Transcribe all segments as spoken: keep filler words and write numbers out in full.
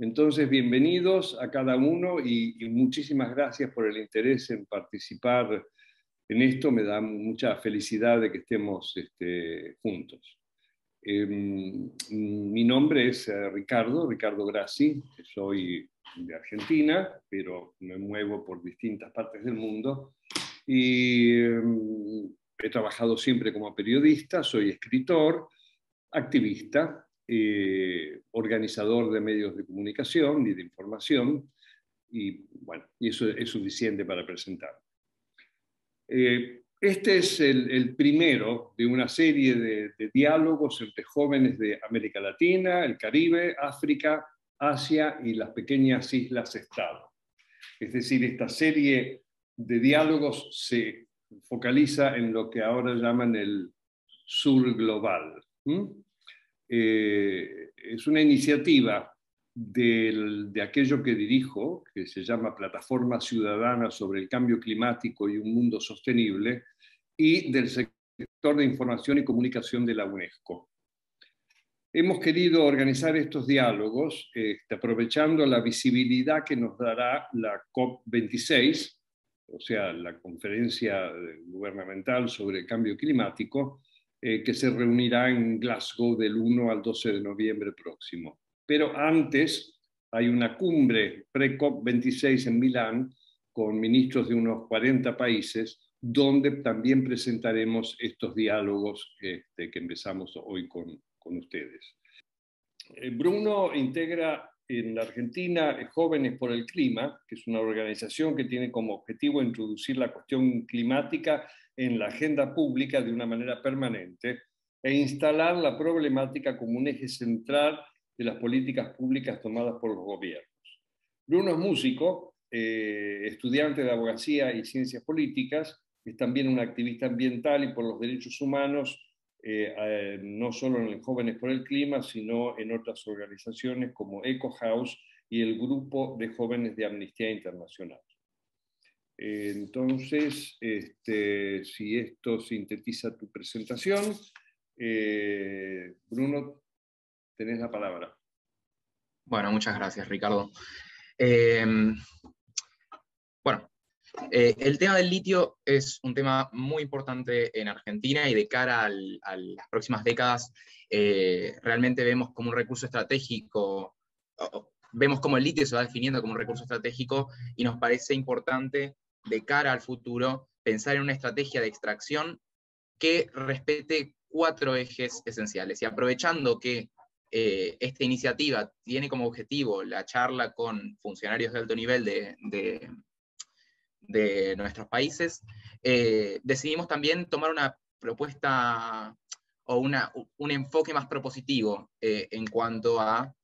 Entonces, bienvenidos a cada uno y, y muchísimas gracias por el interés en participar en esto. Me da mucha felicidad de que estemos este, juntos. Eh, mi nombre es Ricardo, Ricardo Grassi, soy de Argentina, pero me muevo por distintas partes del mundo y eh, he trabajado siempre como periodista, soy escritor, activista, eh, organizador de medios de comunicación y de información, y bueno, y eso es suficiente para presentar. Eh, este es el, el primero de una serie de, de diálogos entre jóvenes de América Latina, el Caribe, África, Asia y las pequeñas islas-estado. Es decir, esta serie de diálogos se focaliza en lo que ahora llaman el sur global. ¿Mm? Eh, es una iniciativa del, de aquello que dirijo, que se llama Plataforma Ciudadana sobre el Cambio Climático y un Mundo Sostenible, y del sector de información y comunicación de la UNESCO. Hemos querido organizar estos diálogos este, aprovechando la visibilidad que nos dará la COP veintiséis, o sea, la conferencia gubernamental sobre el cambio climático, eh, que se reunirá en Glasgow del uno al doce de noviembre próximo. Pero antes hay una cumbre pre-COP veintiséis en Milán con ministros de unos cuarenta países, donde también presentaremos estos diálogos este, que empezamos hoy con, con ustedes. Bruno integra en la Argentina Jóvenes por el Clima, que es una organización que tiene como objetivo introducir la cuestión climática en la agenda pública de una manera permanente e instalar la problemática como un eje central de las políticas públicas tomadas por los gobiernos. Bruno es músico, eh, estudiante de abogacía y ciencias políticas, es también un activista ambiental y por los derechos humanos, eh, eh, no solo en Jóvenes por el Clima, sino en otras organizaciones como Eco House y el Grupo de Jóvenes de Amnistía Internacional. Eh, entonces, este, si esto sintetiza tu presentación, eh, Bruno, tenés la palabra. Bueno, muchas gracias, Ricardo. Eh, bueno, eh, el tema del litio es un tema muy importante en Argentina y de cara al, a las próximas décadas eh, realmente vemos como un recurso estratégico, o, vemos como el litio se va definiendo como un recurso estratégico y nos parece importante de cara al futuro pensar en una estrategia de extracción que respete cuatro ejes esenciales. Y aprovechando que eh, esta iniciativa tiene como objetivo la charla con funcionarios de alto nivel de, de, de nuestros países, eh, decidimos también tomar una propuesta o una, un enfoque más propositivo eh, en cuanto a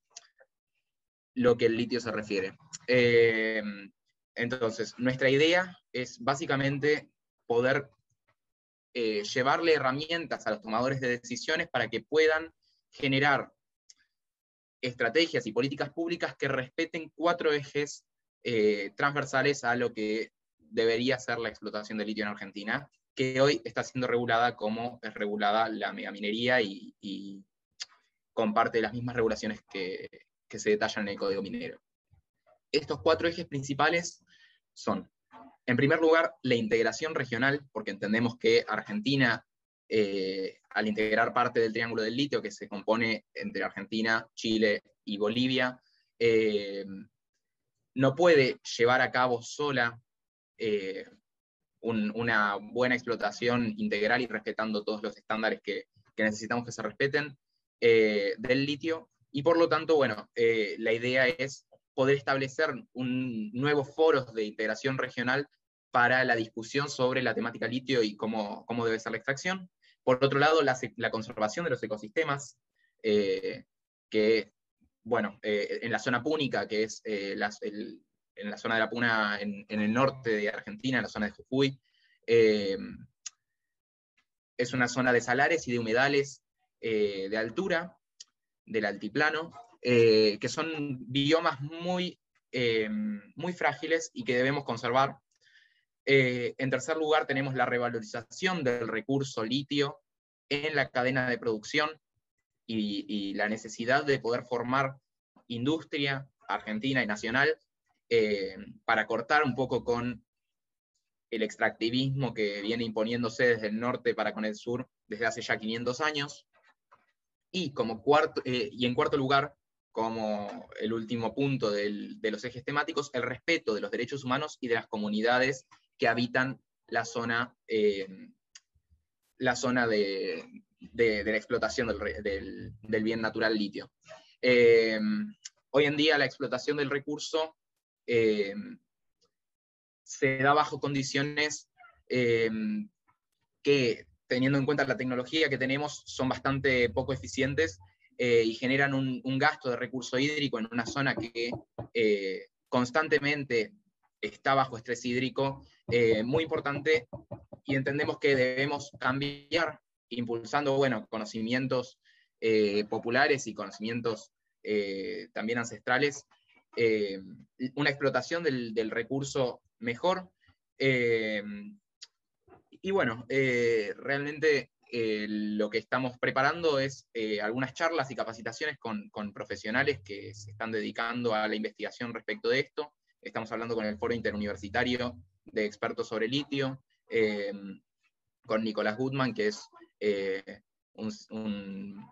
lo que el litio se refiere. Eh, entonces, nuestra idea es básicamente poder Eh, llevarle herramientas a los tomadores de decisiones para que puedan generar estrategias y políticas públicas que respeten cuatro ejes eh, transversales a lo que debería ser la explotación de litio en Argentina, que hoy está siendo regulada como es regulada la megaminería y, y comparte las mismas regulaciones que, que se detallan en el Código Minero. Estos cuatro ejes principales son: en primer lugar, la integración regional, porque entendemos que Argentina, eh, al integrar parte del Triángulo del Litio, que se compone entre Argentina, Chile y Bolivia, eh, no puede llevar a cabo sola eh, un, una buena explotación integral y respetando todos los estándares que, que necesitamos que se respeten eh, del litio, y por lo tanto, bueno, eh, la idea es poder establecer un nuevos foros de integración regional para la discusión sobre la temática litio y cómo, cómo debe ser la extracción. Por otro lado, la, la conservación de los ecosistemas, eh, que, bueno, eh, en la zona púnica, que es eh, las, el, en la zona de la Puna, en, en el norte de Argentina, en la zona de Jujuy, eh, es una zona de salares y de humedales eh, de altura, del altiplano, eh, que son biomas muy, eh, muy frágiles y que debemos conservar. Eh, en tercer lugar, tenemos la revalorización del recurso litio en la cadena de producción y, y la necesidad de poder formar industria argentina y nacional, eh, para cortar un poco con el extractivismo que viene imponiéndose desde el norte para con el sur desde hace ya quinientos años. Y, como cuarto, eh, y en cuarto lugar, como el último punto del, de los ejes temáticos, el respeto de los derechos humanos y de las comunidades que habitan la zona, eh, la zona de, de, de la explotación del, del, del bien natural litio. Eh, hoy en día la explotación del recurso eh, se da bajo condiciones eh, que, teniendo en cuenta la tecnología que tenemos, son bastante poco eficientes eh, y generan un, un gasto de recurso hídrico en una zona que eh, constantemente está bajo estrés hídrico eh, muy importante, y entendemos que debemos cambiar, impulsando, bueno, conocimientos eh, populares y conocimientos eh, también ancestrales, eh, una explotación del, del recurso mejor. Eh, y bueno, eh, realmente eh, lo que estamos preparando es eh, algunas charlas y capacitaciones con, con profesionales que se están dedicando a la investigación respecto de esto. Estamos hablando con el Foro Interuniversitario de Expertos sobre Litio, eh, con Nicolás Goodman, que es eh, un, un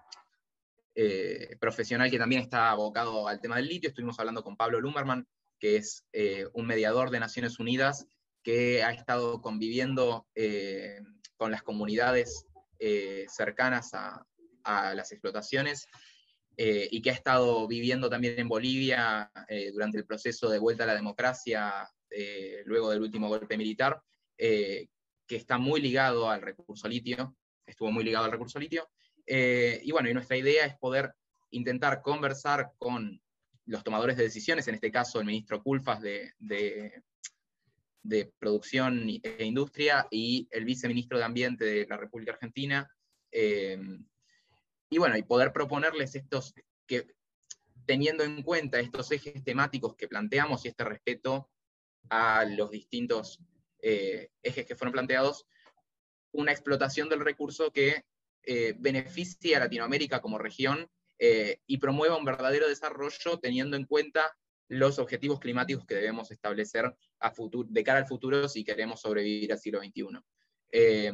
eh, profesional que también está abocado al tema del litio. Estuvimos hablando con Pablo Lumberman, que es eh, un mediador de Naciones Unidas, que ha estado conviviendo eh, con las comunidades eh, cercanas a, a, las explotaciones, eh, y que ha estado viviendo también en Bolivia eh, durante el proceso de vuelta a la democracia eh, luego del último golpe militar, eh, que está muy ligado al recurso litio, estuvo muy ligado al recurso litio. Eh, y bueno, y nuestra idea es poder intentar conversar con los tomadores de decisiones, en este caso el ministro Culfas de, de, de Producción e Industria y el viceministro de Ambiente de la República Argentina, eh, y bueno, y poder proponerles estos, que teniendo en cuenta estos ejes temáticos que planteamos y este respeto a los distintos eh, ejes que fueron planteados, una explotación del recurso que eh, beneficie a Latinoamérica como región eh, y promueva un verdadero desarrollo teniendo en cuenta los objetivos climáticos que debemos establecer a futuro, de cara al futuro si queremos sobrevivir al siglo veintiuno. Eh,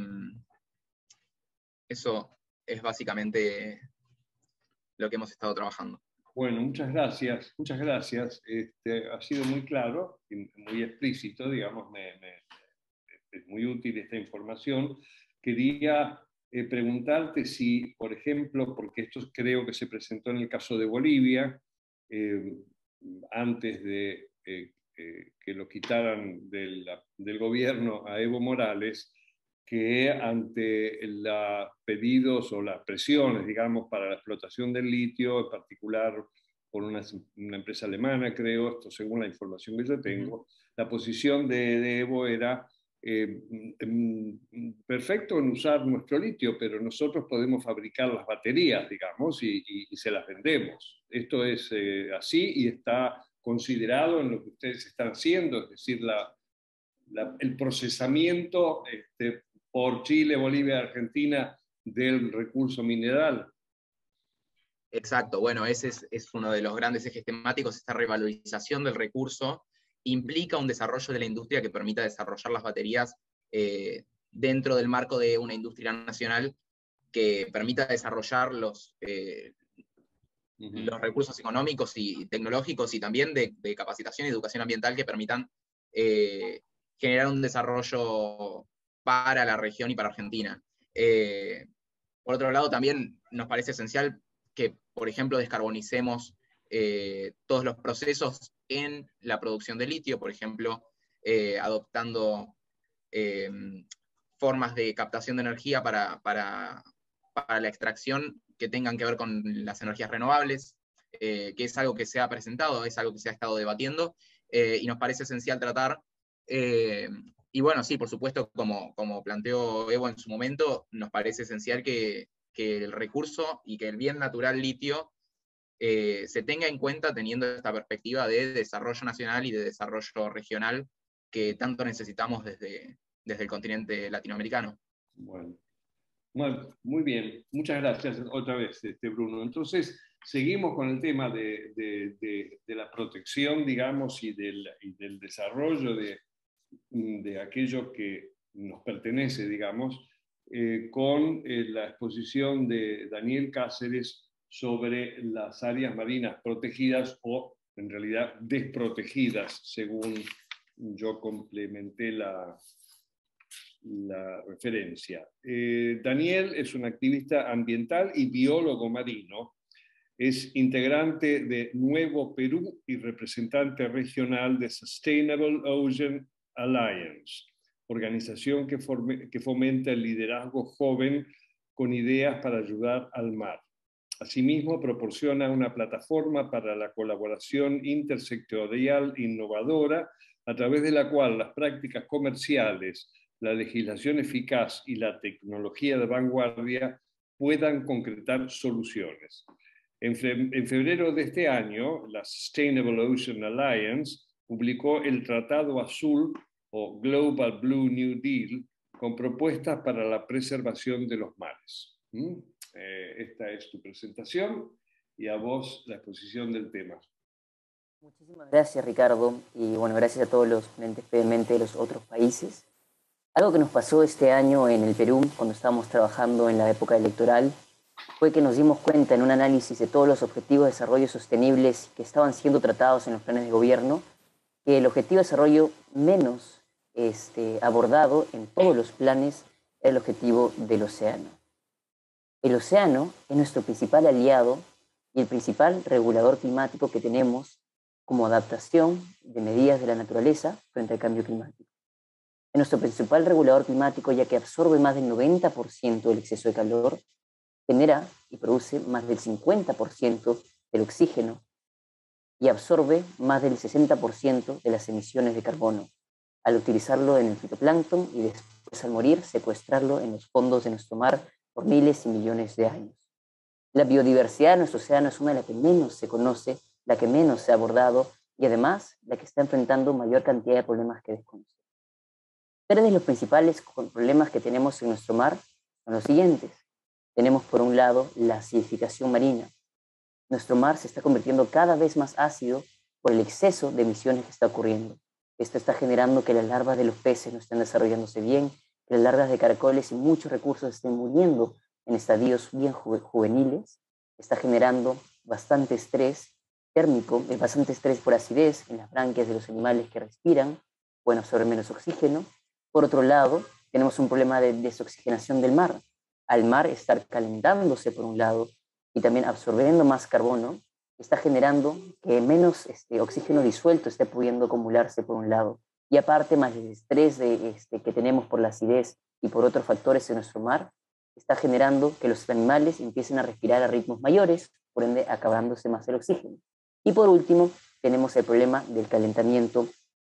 eso es básicamente lo que hemos estado trabajando. Bueno, muchas gracias, muchas gracias. Este, ha sido muy claro y muy explícito, digamos, me, me, es muy útil esta información. Quería eh, preguntarte si, por ejemplo, porque esto creo que se presentó en el caso de Bolivia, eh, antes de eh, eh, que lo quitaran del, del gobierno a Evo Morales, que ante los pedidos o las presiones, digamos, para la explotación del litio, en particular por una, una empresa alemana, creo, esto según la información que yo tengo, uh-huh. La posición de, de Evo era eh, perfecto en usar nuestro litio, pero nosotros podemos fabricar las baterías, digamos, y, y, y se las vendemos. Esto es eh, así y está considerado en lo que ustedes están haciendo, es decir, la, la, el procesamiento este, por Chile, Bolivia, Argentina del recurso mineral. Exacto, bueno, ese es, es uno de los grandes ejes temáticos, esta revalorización del recurso implica un desarrollo de la industria que permita desarrollar las baterías eh, dentro del marco de una industria nacional que permita desarrollar los, eh, uh-huh. los recursos económicos y tecnológicos y también de, de capacitación y educación ambiental que permitan eh, generar un desarrollo para la región y para Argentina. Eh, por otro lado, también nos parece esencial que, por ejemplo, descarbonicemos eh, todos los procesos en la producción de litio, por ejemplo, eh, adoptando eh, formas de captación de energía para, para, para la extracción que tengan que ver con las energías renovables, eh, que es algo que se ha presentado, es algo que se ha estado debatiendo, eh, y nos parece esencial tratar. Eh, y bueno, sí, por supuesto, como, como planteó Evo en su momento, nos parece esencial que, que el recurso y que el bien natural litio eh, se tenga en cuenta teniendo esta perspectiva de desarrollo nacional y de desarrollo regional que tanto necesitamos desde, desde el continente latinoamericano. Bueno, Bueno, muy bien, muchas gracias otra vez, este, Bruno. Entonces, seguimos con el tema de, de, de, de la protección, digamos, y del, y del desarrollo de, de aquello que nos pertenece, digamos, eh, con eh, la exposición de Daniel Cáceres sobre las áreas marinas protegidas o, en realidad, desprotegidas, según yo complementé la, la referencia. Eh, Daniel es un activista ambiental y biólogo marino. Es integrante de Nuevo Perú y representante regional de Sustainable Ocean Alliance, organización que, forme, que fomenta el liderazgo joven con ideas para ayudar al mar. Asimismo, proporciona una plataforma para la colaboración intersectorial innovadora, a través de la cual las prácticas comerciales, la legislación eficaz y la tecnología de vanguardia puedan concretar soluciones. En febrero de este año, la Sustainable Ocean Alliance publicó el Tratado Azul o Global Blue New Deal con propuestas para la preservación de los mares. ¿Mm? Eh, esta es tu presentación y a vos la exposición del tema. Muchísimas gracias, Ricardo, y bueno, gracias a todos los ponentes previamente de los otros países. Algo que nos pasó este año en el Perú, cuando estábamos trabajando en la época electoral, fue que nos dimos cuenta en un análisis de todos los objetivos de desarrollo sostenibles que estaban siendo tratados en los planes de gobierno, que el objetivo de desarrollo menos este, abordado en todos los planes era el objetivo del océano. El océano es nuestro principal aliado y el principal regulador climático que tenemos como adaptación de medidas de la naturaleza frente al cambio climático. Es nuestro principal regulador climático, ya que absorbe más del noventa por ciento del exceso de calor, genera y produce más del cincuenta por ciento del oxígeno y absorbe más del sesenta por ciento de las emisiones de carbono, al utilizarlo en el fitoplancton y después al morir secuestrarlo en los fondos de nuestro mar por miles y millones de años. La biodiversidad de nuestro océano es una de las que menos se conoce, la que menos se ha abordado y además la que está enfrentando mayor cantidad de problemas que desconoce. Tres de los principales problemas que tenemos en nuestro mar son los siguientes. Tenemos por un lado la acidificación marina. Nuestro mar se está convirtiendo cada vez más ácido por el exceso de emisiones que está ocurriendo. Esto está generando que las larvas de los peces no estén desarrollándose bien, que las larvas de caracoles y muchos recursos estén muriendo en estadios bien ju juveniles. Está generando bastante estrés térmico, bastante estrés por acidez en las branquias de los animales que respiran, pueden absorber menos oxígeno. Por otro lado, tenemos un problema de desoxigenación del mar. Al mar estar calentándose por un lado y también absorbiendo más carbono, está generando que menos este, oxígeno disuelto esté pudiendo acumularse por un lado. Y aparte, más el estrés de, este, que tenemos por la acidez y por otros factores en nuestro mar, está generando que los animales empiecen a respirar a ritmos mayores, por ende acabándose más el oxígeno. Y por último, tenemos el problema del calentamiento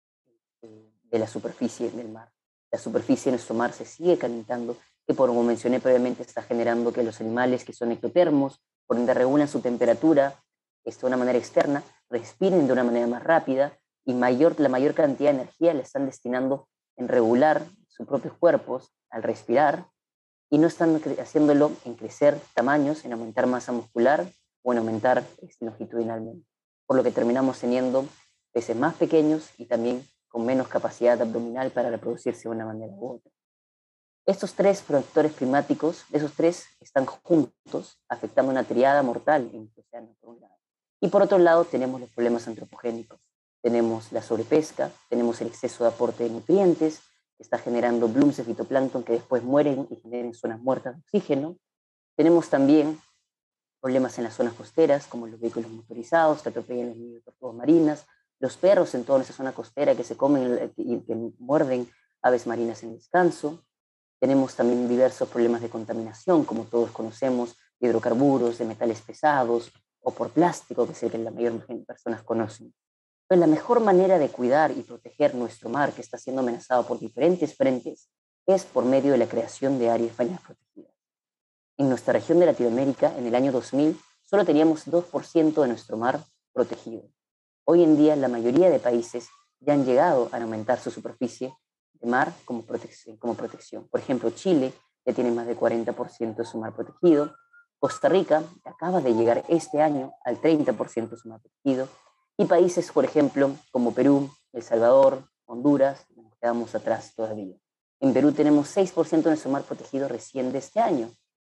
de la superficie del mar. La superficie de nuestro mar se sigue calentando, que por como mencioné previamente está generando que los animales que son ectotermos, por ende regulan su temperatura esto, de una manera externa, respiren de una manera más rápida y mayor, la mayor cantidad de energía la están destinando en regular sus propios cuerpos al respirar y no están haciéndolo en crecer tamaños, en aumentar masa muscular o en aumentar este, longitudinalmente. Por lo que terminamos teniendo peces más pequeños y también con menos capacidad abdominal para reproducirse de una manera u otra. Estos tres factores climáticos, esos tres están juntos afectando una triada mortal en el océano, por un lado. Y por otro lado tenemos los problemas antropogénicos. Tenemos la sobrepesca, tenemos el exceso de aporte de nutrientes, que está generando blooms de fitoplancton que después mueren y generan zonas muertas de oxígeno. Tenemos también problemas en las zonas costeras, como los vehículos motorizados que atropellan las niños de tortugas marinas, los perros en toda esa zona costera que se comen y que muerden aves marinas en descanso. Tenemos también diversos problemas de contaminación, como todos conocemos, de hidrocarburos, de metales pesados o por plástico, que es el que la mayoría de personas conocen. Pero la mejor manera de cuidar y proteger nuestro mar, que está siendo amenazado por diferentes frentes, es por medio de la creación de áreas marinas protegidas. En nuestra región de Latinoamérica, en el año dos mil, solo teníamos dos por ciento de nuestro mar protegido. Hoy en día, la mayoría de países ya han llegado a aumentar su superficie de mar como protección, como protección. Por ejemplo, Chile ya tiene más de cuarenta por ciento de su mar protegido. Costa Rica acaba de llegar este año al treinta por ciento de su mar protegido. Y países, por ejemplo, como Perú, El Salvador, Honduras, nos quedamos atrás todavía. En Perú tenemos seis por ciento de nuestro mar protegido recién de este año.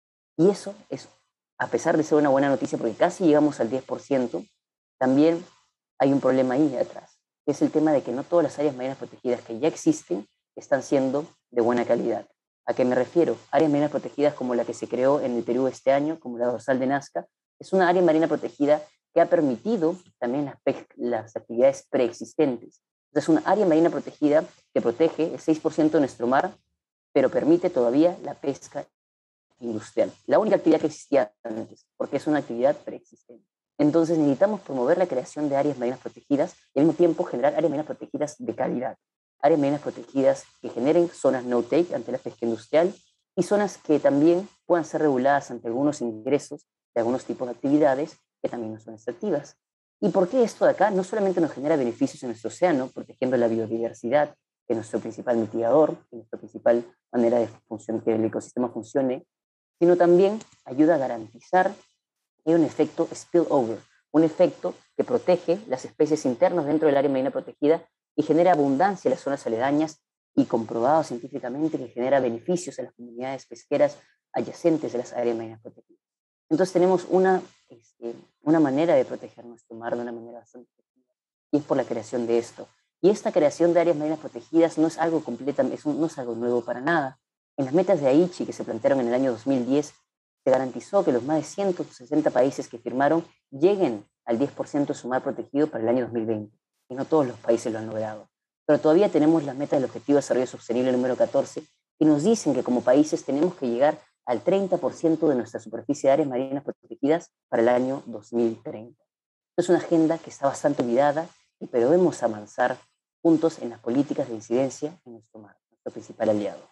Y eso es, a pesar de ser una buena noticia, porque casi llegamos al diez por ciento, también hay un problema ahí atrás, que es el tema de que no todas las áreas marinas protegidas que ya existen están siendo de buena calidad. ¿A qué me refiero? Áreas marinas protegidas como la que se creó en el Perú este año, como la dorsal de Nazca, es una área marina protegida que ha permitido también las, las actividades preexistentes. Es una área marina protegida que protege el seis por ciento de nuestro mar, pero permite todavía la pesca industrial. La única actividad que existía antes, porque es una actividad preexistente. Entonces necesitamos promover la creación de áreas marinas protegidas y al mismo tiempo generar áreas marinas protegidas de calidad. Áreas marinas protegidas que generen zonas no-take ante la pesca industrial y zonas que también puedan ser reguladas ante algunos ingresos de algunos tipos de actividades que también no son extractivas. ¿Y por qué esto de acá no solamente nos genera beneficios en nuestro océano, protegiendo la biodiversidad, que es nuestro principal mitigador, que es nuestra principal manera de función, que el ecosistema funcione, sino también ayuda a garantizar que hay un efecto spillover, un efecto que protege las especies internas dentro del área marina protegida y genera abundancia en las zonas aledañas y comprobado científicamente que genera beneficios a las comunidades pesqueras adyacentes de las áreas marinas protegidas. Entonces tenemos una, este, una manera de proteger nuestro mar de una manera bastante efectiva y es por la creación de esto. Y esta creación de áreas marinas protegidas no es algo completamente, es un, no es algo nuevo para nada. En las metas de Aichi que se plantearon en el año dos mil diez, se garantizó que los más de ciento sesenta países que firmaron lleguen al diez por ciento de su mar protegido para el año dos mil veinte. Y no todos los países lo han logrado. Pero todavía tenemos las metas del Objetivo de Desarrollo Sostenible número catorce, que nos dicen que como países tenemos que llegar al treinta por ciento de nuestra superficie de áreas marinas protegidas para el año dos mil treinta. Es una agenda que está bastante olvidada, pero debemos avanzar juntos en las políticas de incidencia en nuestro mar, nuestro principal aliado.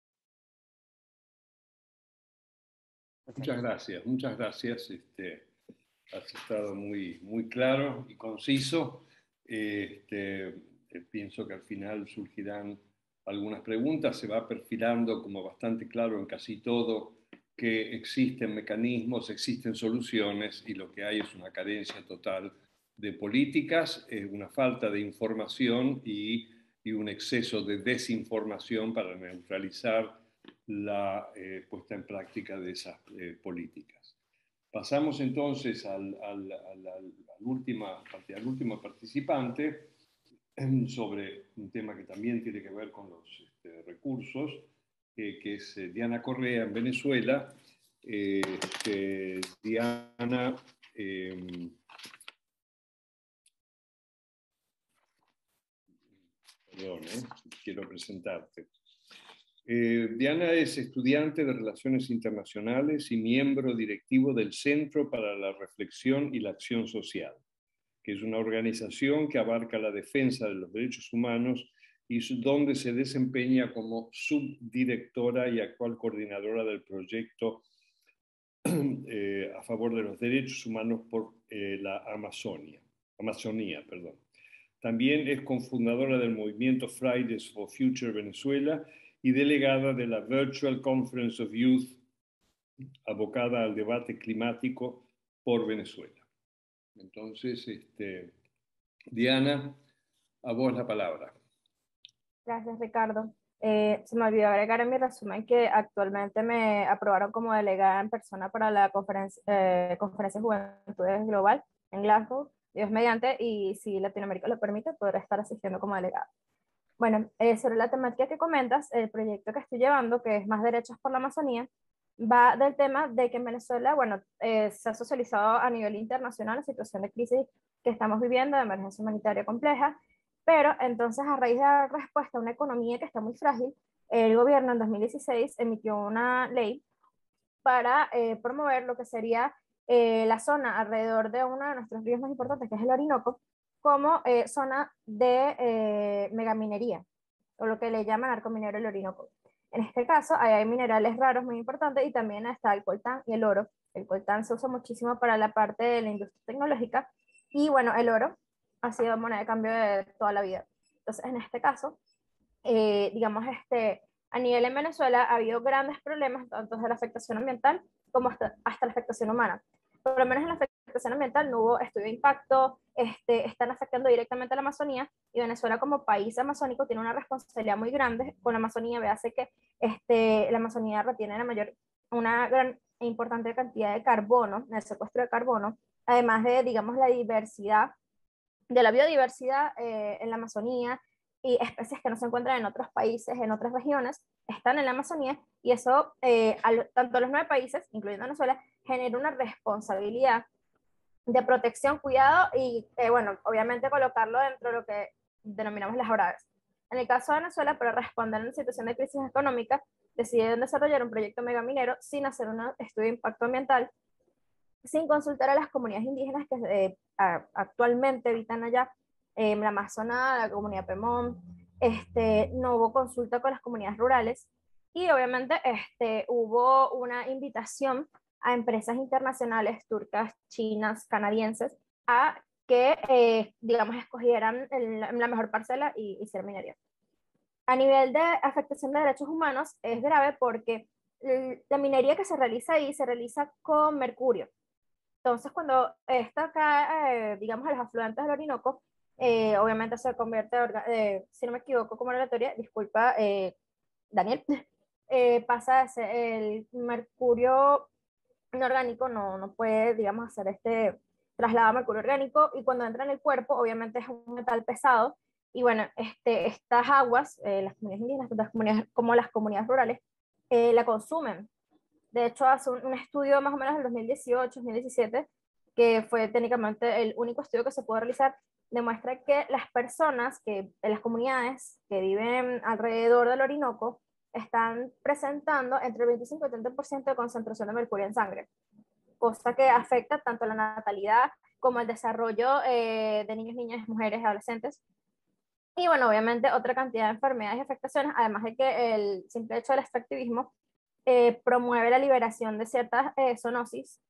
Muchas gracias, muchas gracias. Este, has estado muy, muy claro y conciso. Este, pienso que al final surgirán algunas preguntas. Se va perfilando como bastante claro en casi todo que existen mecanismos, existen soluciones y lo que hay es una carencia total de políticas, eh, una falta de información y, y un exceso de desinformación para neutralizar la eh, puesta en práctica de esas eh, políticas. Pasamos entonces al, al, al, al, última, al último participante sobre un tema que también tiene que ver con los este, recursos, eh, que es eh, Diana Correa en Venezuela. Eh, este, Diana, eh, perdón, eh, quiero presentarte. Eh, Diana es estudiante de Relaciones Internacionales y miembro directivo del Centro para la Reflexión y la Acción Social, que es una organización que abarca la defensa de los derechos humanos y donde se desempeña como subdirectora y actual coordinadora del proyecto eh, a favor de los derechos humanos por eh, la Amazonia, Amazonía. Perdón. También es cofundadora del movimiento Fridays for Future Venezuela y delegada de la Virtual Conference of Youth, abocada al debate climático por Venezuela. Entonces, este, Diana, a vos la palabra. Gracias, Ricardo. Eh, se me olvidó agregar en mi resumen que actualmente me aprobaron como delegada en persona para la conferencia, eh, conferencia de Juventudes Global en Glasgow, Dios mediante, y si Latinoamérica lo permite, podré estar asistiendo como delegada. Bueno, eh, sobre la temática que comentas, el proyecto que estoy llevando, que es Más Derechos por la Amazonía, va del tema de que en Venezuela, bueno, eh, se ha socializado a nivel internacional la situación de crisis que estamos viviendo, de emergencia humanitaria compleja, pero entonces a raíz de dar respuesta a una economía que está muy frágil, el gobierno en dos mil dieciséis emitió una ley para eh, promover lo que sería eh, la zona alrededor de uno de nuestros ríos más importantes, que es el Orinoco, como eh, zona de eh, megaminería, o lo que le llaman narcominero el Orinoco. En este caso, ahí hay minerales raros muy importantes y también está el coltán y el oro. El coltán se usa muchísimo para la parte de la industria tecnológica y bueno, el oro ha sido moneda de cambio de toda la vida. Entonces, en este caso, eh, digamos, este, A nivel en Venezuela ha habido grandes problemas, tanto de la afectación ambiental como hasta, hasta la afectación humana. Por lo menos en la afectación ambiental no hubo estudio de impacto, este, están afectando directamente a la Amazonía, y Venezuela como país amazónico tiene una responsabilidad muy grande con la Amazonía. Véase que este, la Amazonía retiene la mayor, una gran e importante cantidad de carbono, el secuestro de carbono, además de, digamos, la diversidad, de la biodiversidad eh, en la Amazonía, y especies que no se encuentran en otros países, en otras regiones, están en la Amazonía, y eso, eh, al, tanto los nueve países, incluyendo Venezuela, genera una responsabilidad de protección, cuidado y, eh, bueno, obviamente colocarlo dentro de lo que denominamos las ORADES. En el caso de Venezuela, para responder a una situación de crisis económica, decidieron desarrollar un proyecto megaminero sin hacer un estudio de impacto ambiental, sin consultar a las comunidades indígenas que eh, a, actualmente habitan allá, eh, la Amazonía, la comunidad Pemón. Este, no hubo consulta con las comunidades rurales, y obviamente este, hubo una invitación a empresas internacionales, turcas, chinas, canadienses, a que, eh, digamos, escogieran el, la mejor parcela y hicieran minería. A nivel de afectación de derechos humanos es grave porque la minería que se realiza ahí se realiza con mercurio. Entonces, cuando está cae, eh, digamos, a los afluentes del Orinoco, eh, obviamente se convierte, eh, si no me equivoco, como oratoria, disculpa, eh, Daniel, eh, pasa a ser el mercurio inorgánico, no, no puede, digamos, hacer este traslado a mercurio orgánico, y cuando entra en el cuerpo, obviamente es un metal pesado, y bueno, este, estas aguas, eh, las comunidades indígenas, las comunidades, como las comunidades rurales, eh, la consumen. De hecho, hace un, un estudio más o menos del dos mil dieciocho, dos mil diecisiete, que fue técnicamente el único estudio que se pudo realizar, demuestra que las personas, que en las comunidades que viven alrededor del Orinoco, están presentando entre el veinticinco y treinta por ciento de concentración de mercurio en sangre, cosa que afecta tanto la natalidad como el desarrollo eh, de niños, niñas, mujeres, adolescentes. Y bueno, obviamente otra cantidad de enfermedades y afectaciones, además de que el simple hecho del extractivismo eh, promueve la liberación de ciertas eh, zoonosis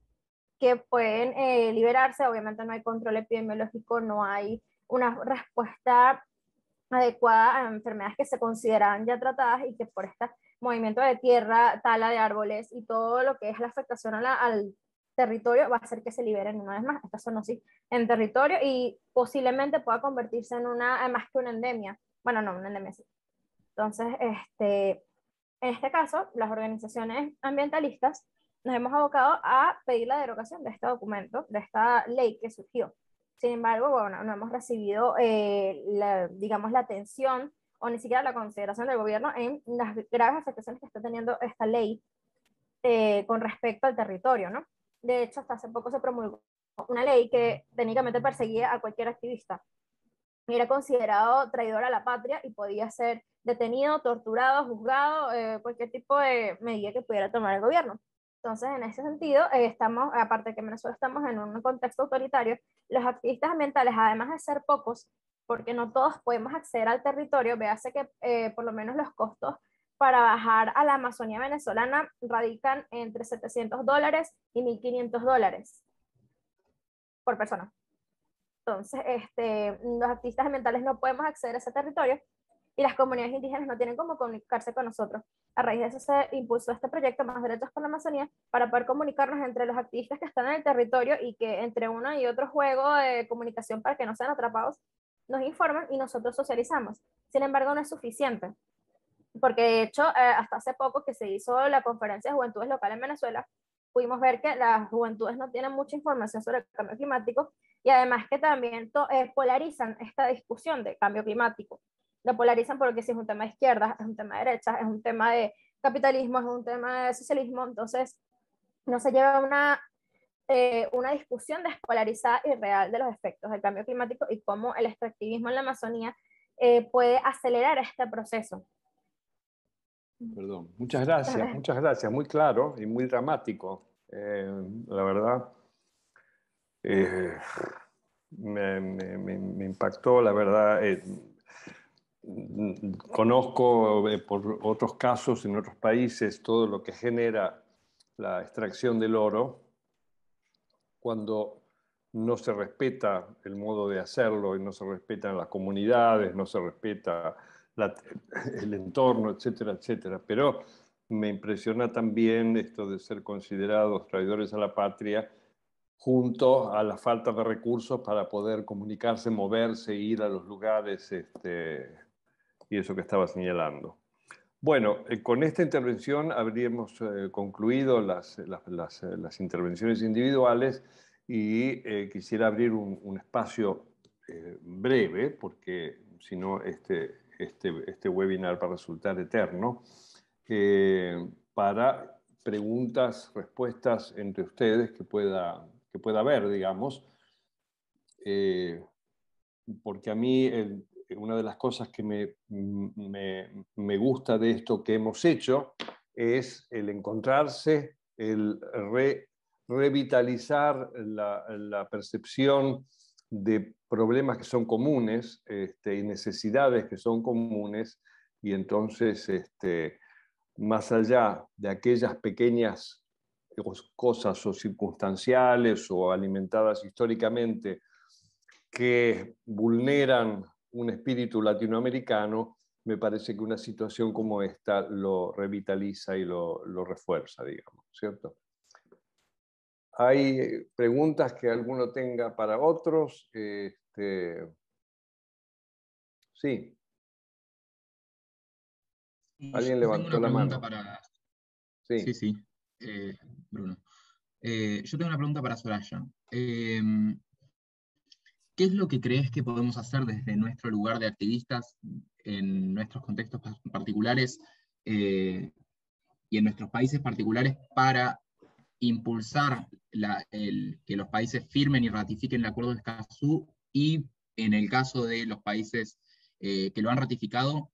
que pueden eh, liberarse. Obviamente no hay control epidemiológico, no hay una respuesta adecuada a enfermedades que se consideran ya tratadas, y que por este movimiento de tierra, tala de árboles y todo lo que es la afectación a la, al territorio va a hacer que se liberen una vez más esta zoonosis en territorio, y posiblemente pueda convertirse en una, más que una endemia, bueno, no, una endemia sí. Entonces, este, en este caso, las organizaciones ambientalistas nos hemos abocado a pedir la derogación de este documento, de esta ley que surgió. Sin embargo, bueno, no hemos recibido, eh, la, digamos, la atención o ni siquiera la consideración del gobierno en las graves afectaciones que está teniendo esta ley eh, con respecto al territorio, ¿no? De hecho, hasta hace poco se promulgó una ley que técnicamente perseguía a cualquier activista. Era considerado traidor a la patria y podía ser detenido, torturado, juzgado, eh, cualquier tipo de medida que pudiera tomar el gobierno. Entonces, en ese sentido, eh, estamos, aparte de que en Venezuela estamos en un contexto autoritario, los activistas ambientales, además de ser pocos, porque no todos podemos acceder al territorio, véase que eh, por lo menos los costos para bajar a la Amazonía venezolana radican entre setecientos dólares y mil quinientos dólares por persona. Entonces, este, los activistas ambientales no podemos acceder a ese territorio, y las comunidades indígenas no tienen cómo comunicarse con nosotros. A raíz de eso se impulsó este proyecto Más Derechos por la Amazonía, para poder comunicarnos entre los activistas que están en el territorio, y que entre uno y otro juego de comunicación para que no sean atrapados, nos informan y nosotros socializamos. Sin embargo, no es suficiente, porque de hecho, eh, hasta hace poco que se hizo la conferencia de juventudes local en Venezuela, pudimos ver que las juventudes no tienen mucha información sobre el cambio climático, y además que también eh, polarizan esta discusión de cambio climático. Lo polarizan porque si es un tema de izquierda, es un tema de derecha, es un tema de capitalismo, es un tema de socialismo. Entonces no se lleva una, eh, una discusión despolarizada y real de los efectos del cambio climático y cómo el extractivismo en la Amazonía eh, puede acelerar este proceso. Perdón. Muchas gracias, muchas gracias. Muy claro y muy dramático. Eh, la verdad, eh, me, me, me impactó, la verdad. Eh, conozco eh, por otros casos en otros países todo lo que genera la extracción del oro cuando no se respeta el modo de hacerlo y no se respetan las comunidades, no se respeta la, el entorno, etcétera, etcétera. Pero me impresiona también esto de ser considerados traidores a la patria junto a la falta de recursos para poder comunicarse, moverse, ir a los lugares, este, y eso que estaba señalando. Bueno, eh, con esta intervención habríamos eh, concluido las, las, las, las intervenciones individuales y eh, quisiera abrir un, un espacio eh, breve, porque si no este, este, este webinar va a resultar eterno, eh, para preguntas, respuestas entre ustedes que pueda, que pueda haber, digamos, eh, porque a mí el, una de las cosas que me, me, me gusta de esto que hemos hecho es el encontrarse, el re, revitalizar la, la percepción de problemas que son comunes este, y necesidades que son comunes, y entonces, este, más allá de aquellas pequeñas cosas o circunstanciales o alimentadas históricamente que vulneran un espíritu latinoamericano, me parece que una situación como esta lo revitaliza y lo, lo refuerza, digamos, ¿cierto? ¿Hay preguntas que alguno tenga para otros? Este... Sí. Alguien levantó la mano. Para... Sí, sí, sí. Eh, Bruno. Eh, yo tengo una pregunta para Soraya. Eh, ¿Qué es lo que crees que podemos hacer desde nuestro lugar de activistas en nuestros contextos particulares eh, y en nuestros países particulares para impulsar la, el, que los países firmen y ratifiquen el Acuerdo de Escazú, y en el caso de los países eh, que lo han ratificado,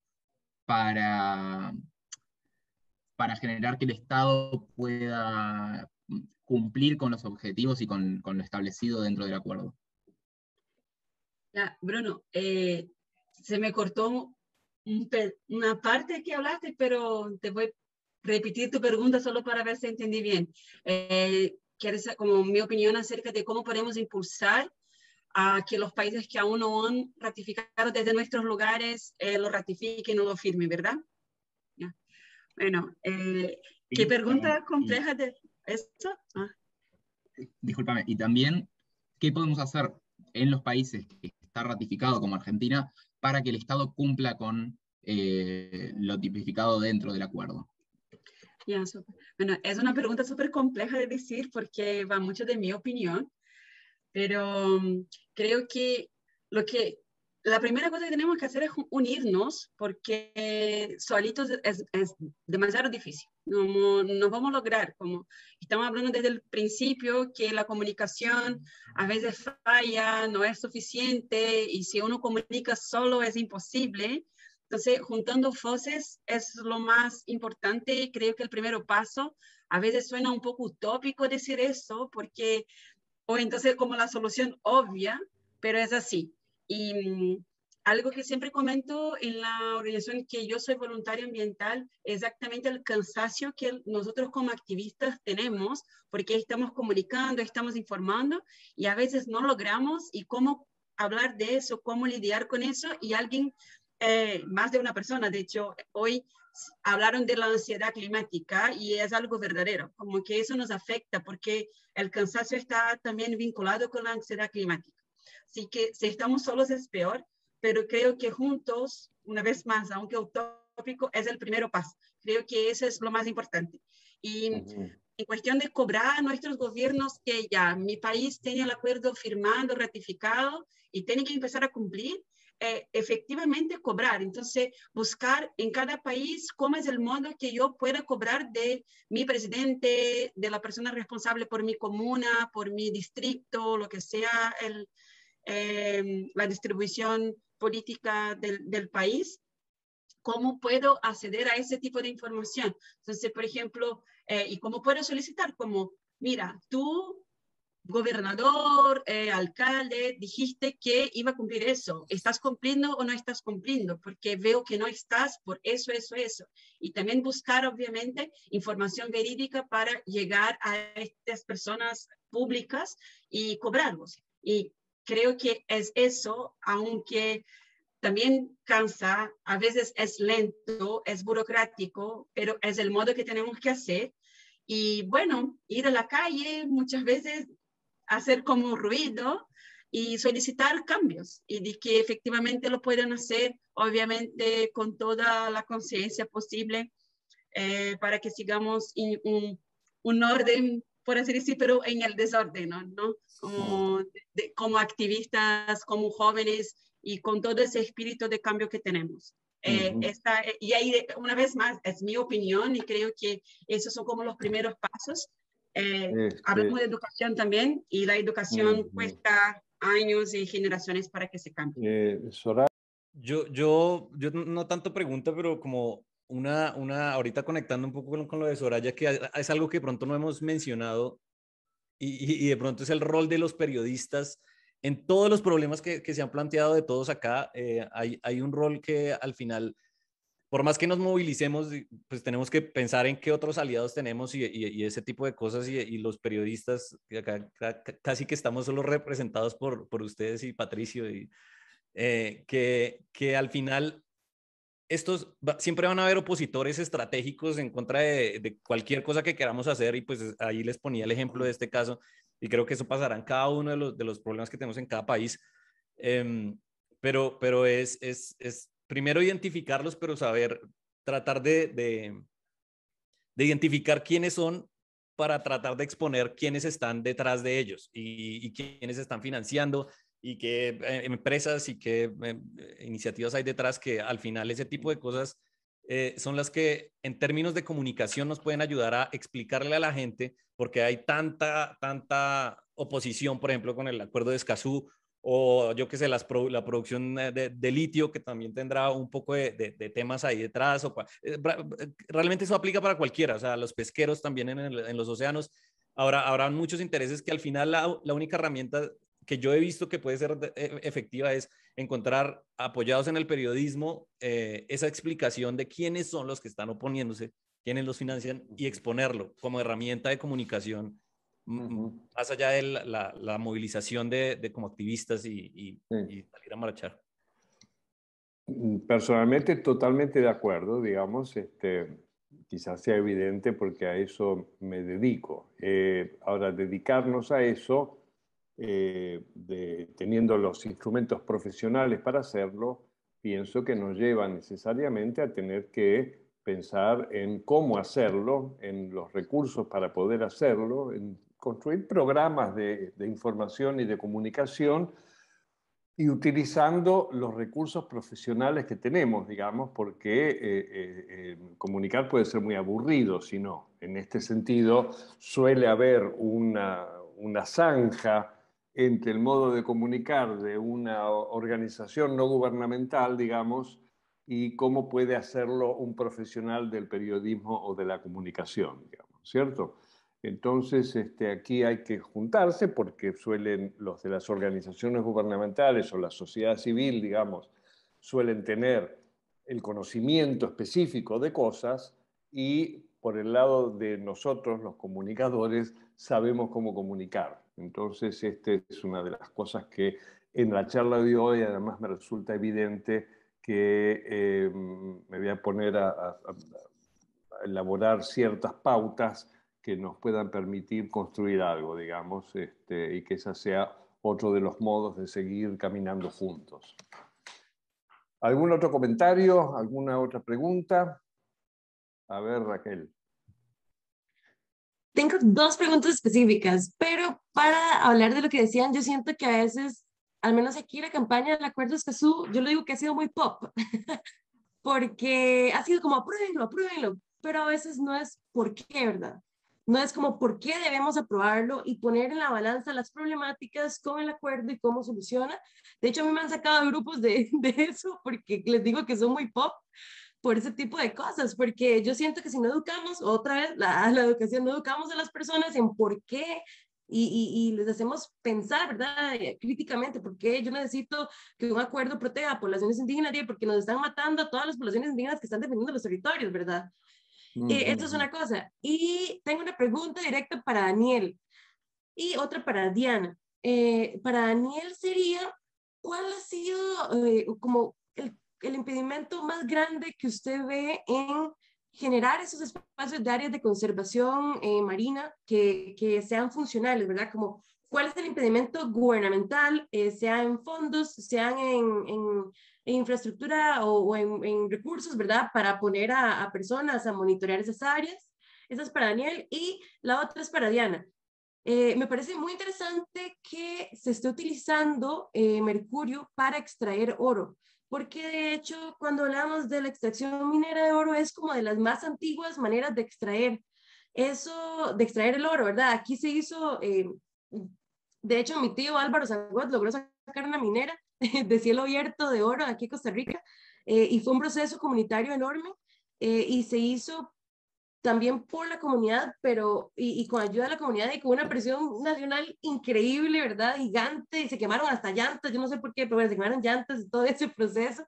para, para generar que el Estado pueda cumplir con los objetivos y con, con lo establecido dentro del acuerdo? Ya, Bruno, eh, se me cortó un una parte que hablaste, pero te voy a repetir tu pregunta solo para ver si entendí bien. Eh, ¿Quieres como mi opinión acerca de cómo podemos impulsar a que los países que aún no han ratificado desde nuestros lugares eh, lo ratifiquen o lo firmen, verdad? Ya. Bueno, eh, ¿qué pregunta compleja de esto? Ah. Discúlpame, y también, ¿qué podemos hacer en los países que está ratificado como Argentina para que el Estado cumpla con eh, lo tipificado dentro del acuerdo? Yeah, super. Bueno, es una pregunta súper compleja de decir porque va mucho de mi opinión, pero um, creo que lo que la primera cosa que tenemos que hacer es unirnos, porque solitos es, es demasiado difícil. No, no vamos a lograr, como estamos hablando desde el principio, que la comunicación a veces falla, no es suficiente, y si uno comunica solo es imposible. Entonces, juntando voces es lo más importante. Creo que el primer paso, a veces suena un poco utópico decir eso, porque, o entonces como la solución obvia, pero es así. Y um, algo que siempre comento en la organización que yo soy voluntaria ambiental, exactamente el cansancio que nosotros como activistas tenemos, porque estamos comunicando, estamos informando, y a veces no logramos, y cómo hablar de eso, cómo lidiar con eso, y alguien... Eh, más de una persona, de hecho, hoy hablaron de la ansiedad climática y es algo verdadero, como que eso nos afecta porque el cansancio está también vinculado con la ansiedad climática. Así que si estamos solos es peor, pero creo que juntos, una vez más, aunque utópico, es el primer paso. Creo que eso es lo más importante. Y uh-huh. En cuestión de cobrar a nuestros gobiernos que ya mi país tiene el acuerdo firmado, ratificado y tiene que empezar a cumplir, Eh, efectivamente cobrar. Entonces, buscar en cada país cómo es el modo que yo pueda cobrar de mi presidente, de la persona responsable por mi comuna, por mi distrito, lo que sea el, eh, la distribución política del, del país. ¿Cómo puedo acceder a ese tipo de información? Entonces, por ejemplo, eh, ¿y cómo puedo solicitar? Como, mira, tú... gobernador, eh, alcalde, dijiste que iba a cumplir eso. ¿Estás cumpliendo o no estás cumpliendo? Porque veo que no estás por eso, eso, eso. Y también buscar, obviamente, información verídica para llegar a estas personas públicas y cobrarlos. Y creo que es eso, aunque también cansa, a veces es lento, es burocrático, pero es el modo que tenemos que hacer. Y bueno, ir a la calle muchas veces, hacer como ruido y solicitar cambios y de que efectivamente lo puedan hacer, obviamente con toda la conciencia posible, eh, para que sigamos in, un, un orden, por así decir, pero en el desorden, ¿no? ¿No? Como, de, como activistas, como jóvenes y con todo ese espíritu de cambio que tenemos. Eh, Uh-huh. esta, y ahí, una vez más, es mi opinión y creo que esos son como los primeros pasos. Eh, este... Hablamos de educación también y la educación uh-huh. cuesta años y generaciones para que se cambie. Eh, Soraya. Yo, yo, yo no tanto pregunta, pero como una, una, ahorita conectando un poco con, con lo de Soraya, que es algo que de pronto no hemos mencionado y, y de pronto es el rol de los periodistas en todos los problemas que, que se han planteado de todos acá. Eh, hay, hay un rol que al final, por más que nos movilicemos, pues tenemos que pensar en qué otros aliados tenemos y, y, y ese tipo de cosas y, y los periodistas, acá, casi que estamos solo representados por, por ustedes y Patricio, y, eh, que, que al final estos siempre van a haber opositores estratégicos en contra de, de cualquier cosa que queramos hacer y pues ahí les ponía el ejemplo de este caso y creo que eso pasará en cada uno de los, de los problemas que tenemos en cada país. Eh, pero, pero es, es, es primero identificarlos, pero saber, tratar de, de, de identificar quiénes son para tratar de exponer quiénes están detrás de ellos y, y quiénes están financiando y qué eh, empresas y qué eh, iniciativas hay detrás, que al final ese tipo de cosas eh, son las que en términos de comunicación nos pueden ayudar a explicarle a la gente, porque hay tanta, tanta oposición, por ejemplo, con el acuerdo de Escazú, o yo qué sé, las pro, la producción de, de litio, que también tendrá un poco de, de, de temas ahí detrás. O, eh, realmente eso aplica para cualquiera, o sea, los pesqueros también en, el, en los océanos. Ahora, habrá muchos intereses que al final la, la única herramienta que yo he visto que puede ser de, efectiva es encontrar, apoyados en el periodismo, eh, esa explicación de quiénes son los que están oponiéndose, quiénes los financian y exponerlo como herramienta de comunicación. Uh-huh. Más allá de la, la, la movilización de, de como activistas y, y, sí. y salir a marchar. Personalmente totalmente de acuerdo, digamos, este, quizás sea evidente porque a eso me dedico. Eh, ahora, dedicarnos a eso, eh, de, teniendo los instrumentos profesionales para hacerlo, pienso que nos lleva necesariamente a tener que pensar en cómo hacerlo, en los recursos para poder hacerlo, en construir programas de, de información y de comunicación y utilizando los recursos profesionales que tenemos, digamos, porque eh, eh, eh, comunicar puede ser muy aburrido, si no. En este sentido, suele haber una, una zanja entre el modo de comunicar de una organización no gubernamental, digamos, y cómo puede hacerlo un profesional del periodismo o de la comunicación, digamos, ¿cierto? Entonces, este, aquí hay que juntarse porque suelen los de las organizaciones gubernamentales o la sociedad civil, digamos, suelen tener el conocimiento específico de cosas y por el lado de nosotros, los comunicadores, sabemos cómo comunicar. Entonces, esta es una de las cosas que en la charla de hoy además me resulta evidente que eh, me voy a poner a, a, a elaborar ciertas pautas que nos puedan permitir construir algo, digamos, este, y que ese sea otro de los modos de seguir caminando juntos. ¿Algún otro comentario? ¿Alguna otra pregunta? A ver, Raquel. Tengo dos preguntas específicas, pero para hablar de lo que decían, yo siento que a veces, al menos aquí la campaña del Acuerdo Escazú, yo lo digo que ha sido muy pop, porque ha sido como apruébenlo, apruébenlo, pero a veces no es por qué, ¿verdad? No es como por qué debemos aprobarlo y poner en la balanza las problemáticas con el acuerdo y cómo soluciona. De hecho, a mí me han sacado grupos de, de eso porque les digo que son muy pop por ese tipo de cosas, porque yo siento que si no educamos, otra vez, la, la educación, no educamos a las personas en por qué y, y, y les hacemos pensar, ¿verdad? Críticamente, ¿por qué yo necesito que un acuerdo proteja a poblaciones indígenas? Porque nos están matando a todas las poblaciones indígenas que están defendiendo los territorios, ¿verdad? Uh-huh. Eh, esto es una cosa. Y tengo una pregunta directa para Daniel y otra para Diana. Eh, para Daniel sería, ¿cuál ha sido eh, como el impedimento más grande que usted ve en generar esos espacios de áreas de conservación eh, marina que, que sean funcionales, ¿verdad? Como, ¿cuál es el impedimento gubernamental, eh, sea en fondos, sean en, en, en infraestructura o, o en, en recursos, ¿verdad? Para poner a, a personas a monitorear esas áreas. Esa es para Daniel, y la otra es para Diana. Eh, me parece muy interesante que se esté utilizando eh, mercurio para extraer oro, porque de hecho cuando hablamos de la extracción minera de oro es como de las más antiguas maneras de extraer eso, de extraer el oro, ¿verdad? Aquí se hizo, eh, de hecho mi tío Álvaro Zagot logró sacar una minera de cielo abierto de oro aquí en Costa Rica, eh, y fue un proceso comunitario enorme, eh, y se hizo también por la comunidad, pero y, y con ayuda de la comunidad y con una presión nacional increíble, ¿verdad? Gigante, y se quemaron hasta llantas, yo no sé por qué, pero bueno, se quemaron llantas y todo ese proceso.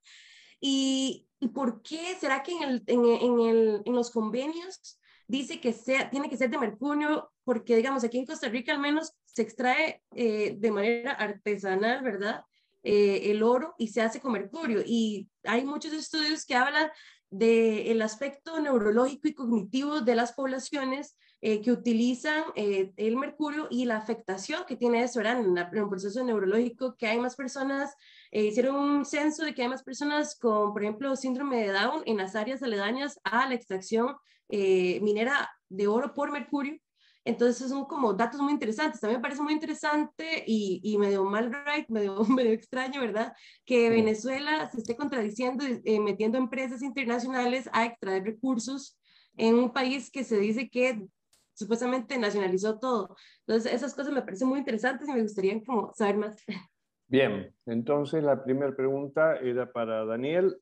¿Y, y por qué será que en, el, en, en, el, en los convenios dice que sea, tiene que ser de mercurio? Porque, digamos, aquí en Costa Rica al menos se extrae eh, de manera artesanal, ¿verdad? Eh, el oro y se hace con mercurio. Y hay muchos estudios que hablan del aspecto neurológico y cognitivo de las poblaciones eh, que utilizan eh, el mercurio y la afectación que tiene eso, ¿verdad? En, la, en un proceso neurológico, que hay más personas, eh, hicieron un censo de que hay más personas con, por ejemplo, síndrome de Down en las áreas aledañas a la extracción eh, minera de oro por mercurio. Entonces son como datos muy interesantes. También me parece muy interesante y, y medio mal right, medio, medio extraño, ¿verdad? Que Venezuela se esté contradiciendo, eh, metiendo empresas internacionales a extraer recursos en un país que se dice que supuestamente nacionalizó todo. Entonces esas cosas me parecen muy interesantes y me gustaría como saber más. Bien, entonces la primera pregunta era para Daniel.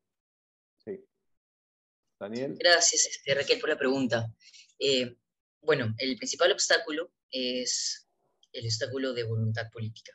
Sí. Daniel. Gracias, este, Raquel, por la pregunta. Eh, bueno, el principal obstáculo es el obstáculo de voluntad política,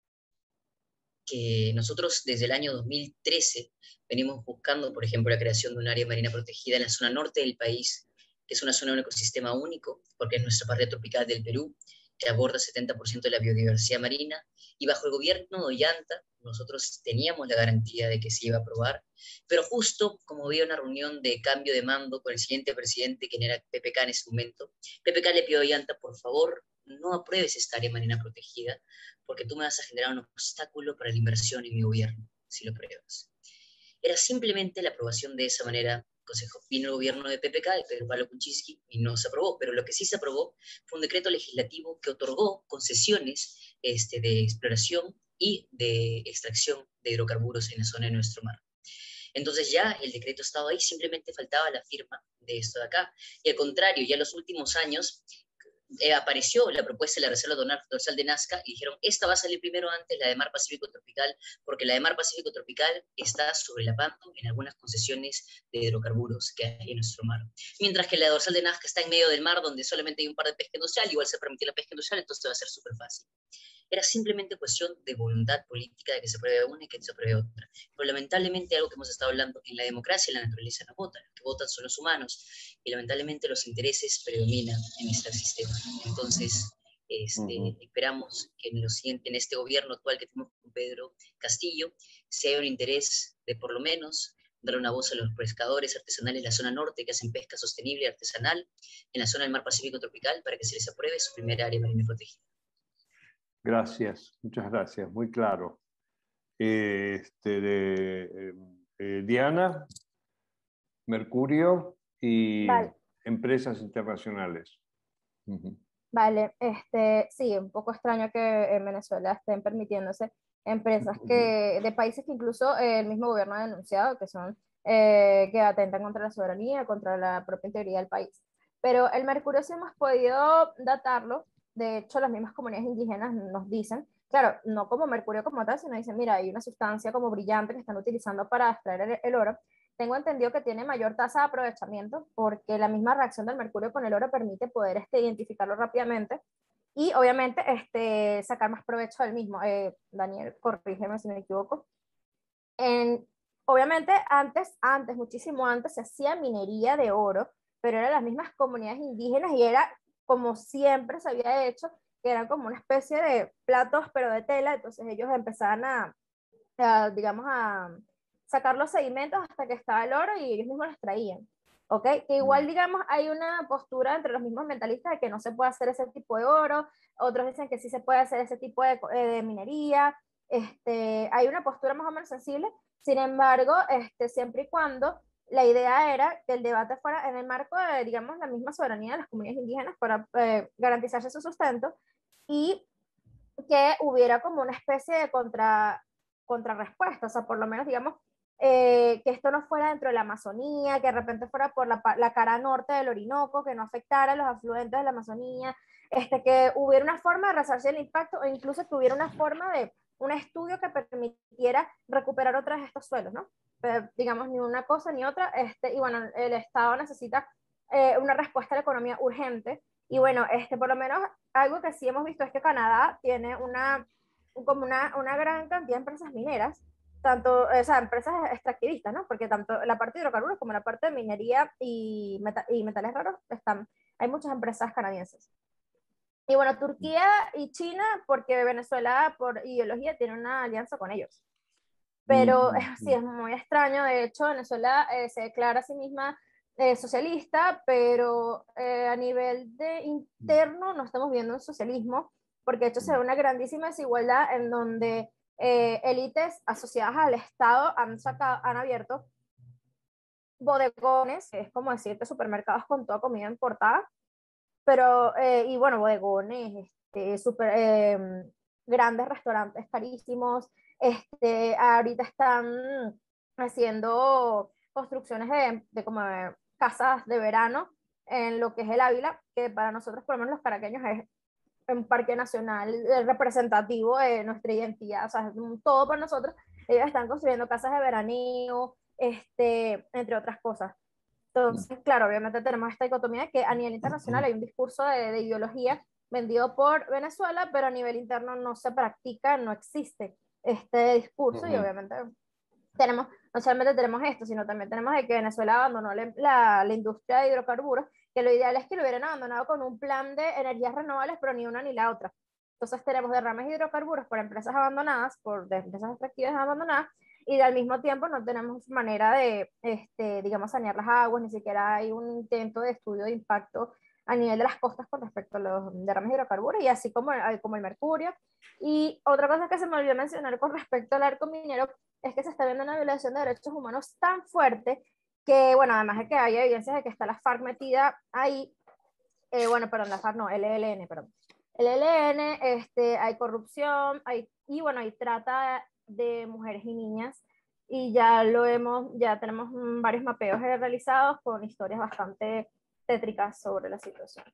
que nosotros desde el año dos mil trece venimos buscando, por ejemplo, la creación de un área marina protegida en la zona norte del país, que es una zona de un ecosistema único, porque es nuestra parte tropical del Perú, que aborda setenta por ciento de la biodiversidad marina, y bajo el gobierno de Ollanta nosotros teníamos la garantía de que se iba a aprobar, pero justo como había una reunión de cambio de mando con el siguiente presidente, quien era P P K en ese momento, P P K le pidió a Ollanta, por favor, no apruebes esta área marina protegida, porque tú me vas a generar un obstáculo para la inversión en mi gobierno, si lo apruebas. Era simplemente la aprobación de esa manera. Consejo, vino el gobierno de P P K, de Pedro Pablo Kuczynski, y no se aprobó, pero lo que sí se aprobó fue un decreto legislativo que otorgó concesiones este, de exploración y de extracción de hidrocarburos en la zona de nuestro mar. Entonces ya el decreto estaba ahí, simplemente faltaba la firma de esto de acá. Y al contrario, ya en los últimos años eh, apareció la propuesta de la Reserva Dorsal de Nazca y dijeron, esta va a salir primero antes la de Mar Pacífico Tropical, porque la de Mar Pacífico Tropical está sobrelapando en algunas concesiones de hidrocarburos que hay en nuestro mar. Mientras que la Dorsal de Nazca está en medio del mar, donde solamente hay un par de pesca industrial, igual se permite la pesca industrial, entonces va a ser súper fácil. Era simplemente cuestión de voluntad política de que se apruebe una y que se apruebe otra. Pero lamentablemente algo que hemos estado hablando, en la democracia la naturaleza no vota, los que votan son los humanos, y lamentablemente los intereses predominan en este sistema. Entonces, este, uh-huh. esperamos que en, lo siguiente, en este gobierno actual que tenemos con Pedro Castillo, se haya un interés de por lo menos dar una voz a los pescadores artesanales de la zona norte que hacen pesca sostenible y artesanal en la zona del Mar Pacífico Tropical para que se les apruebe su primera área marina protegida. Gracias, muchas gracias, muy claro. Este, de, eh, eh, Diana, Mercurio y vale. Empresas internacionales. Uh-huh. Vale, este, sí, un poco extraño que en Venezuela estén permitiéndose empresas que, de países que incluso el mismo gobierno ha denunciado que son, eh, que atentan contra la soberanía, contra la propia integridad del país. Pero el mercurio sí hemos podido datarlo. De hecho, las mismas comunidades indígenas nos dicen, claro, no como mercurio como tal, sino dicen, mira, hay una sustancia como brillante que están utilizando para extraer el, el oro. Tengo entendido que tiene mayor tasa de aprovechamiento porque la misma reacción del mercurio con el oro permite poder este, identificarlo rápidamente y obviamente este, sacar más provecho del mismo. Eh, Daniel, corrígeme si me equivoco. En, obviamente, antes, antes, muchísimo antes, se hacía minería de oro, pero eran las mismas comunidades indígenas y era como siempre se había hecho, que eran como una especie de platos, pero de tela, entonces ellos empezaban a, a digamos, a, sacar los sedimentos hasta que estaba el oro y ellos mismos los traían. ¿Ok? Que igual, digamos, hay una postura entre los mismos mentalistas de que no se puede hacer ese tipo de oro, otros dicen que sí se puede hacer ese tipo de, de minería, este, hay una postura más o menos sensible, sin embargo, este, siempre y cuando la idea era que el debate fuera en el marco de, digamos, la misma soberanía de las comunidades indígenas para eh, garantizarse su sustento y que hubiera como una especie de contra, contrarrespuesta, o sea, por lo menos, digamos, eh, que esto no fuera dentro de la Amazonía, que de repente fuera por la, la cara norte del Orinoco, que no afectara a los afluentes de la Amazonía, este, que hubiera una forma de resarcir el impacto o incluso que hubiera una forma de un estudio que permitiera recuperar otras de estos suelos, ¿no? Pero, digamos, ni una cosa ni otra, este, y bueno, el Estado necesita eh, una respuesta a la economía urgente, y bueno, este, por lo menos algo que sí hemos visto es que Canadá tiene una, como una, una gran cantidad de empresas mineras, tanto, o sea, empresas extractivistas, ¿no? Porque tanto la parte de hidrocarburos como la parte de minería y, meta, y metales raros, están, hay muchas empresas canadienses. Y bueno, Turquía y China, porque Venezuela por ideología tiene una alianza con ellos. Pero mm-hmm. sí, es muy extraño. De hecho, Venezuela eh, se declara a sí misma eh, socialista, pero eh, a nivel de interno no estamos viendo un socialismo, porque de hecho se ve una grandísima desigualdad en donde eh, élites asociadas al Estado han, sacado, han abierto bodegones, que es como decirte supermercados con toda comida importada, pero, eh, y bueno, bodegones, este, super, eh, grandes restaurantes carísimos, este, ahorita están haciendo construcciones de, de como de casas de verano en lo que es el Ávila, que para nosotros, por lo menos los caraqueños, es un parque nacional representativo de nuestra identidad, o sea, todo para nosotros. Ellos están construyendo casas de veraneo, este, entre otras cosas. Entonces, claro, obviamente tenemos esta dicotomía de que a nivel internacional hay un discurso de, de ideología vendido por Venezuela, pero a nivel interno no se practica, no existe este discurso. Uh-huh. Y obviamente tenemos, no solamente tenemos esto, sino también tenemos de que Venezuela abandonó la, la, la industria de hidrocarburos, que lo ideal es que lo hubieran abandonado con un plan de energías renovables, pero ni una ni la otra. Entonces tenemos derrames de hidrocarburos por empresas abandonadas, por de empresas extractivas abandonadas, y al mismo tiempo no tenemos manera de, este, digamos, sanear las aguas, ni siquiera hay un intento de estudio de impacto a nivel de las costas con respecto a los derrames de hidrocarburos, y así como, como el mercurio. Y otra cosa que se me olvidó mencionar con respecto al arco minero es que se está viendo una violación de derechos humanos tan fuerte que, bueno, además de que hay evidencias de que está la FARC metida ahí, eh, bueno, perdón, la FARC no, el E L N, perdón. El E L N, este, hay corrupción, hay, y bueno, hay trata de mujeres y niñas, y ya lo hemos, ya tenemos varios mapeos realizados con historias bastante tétricas sobre la situación.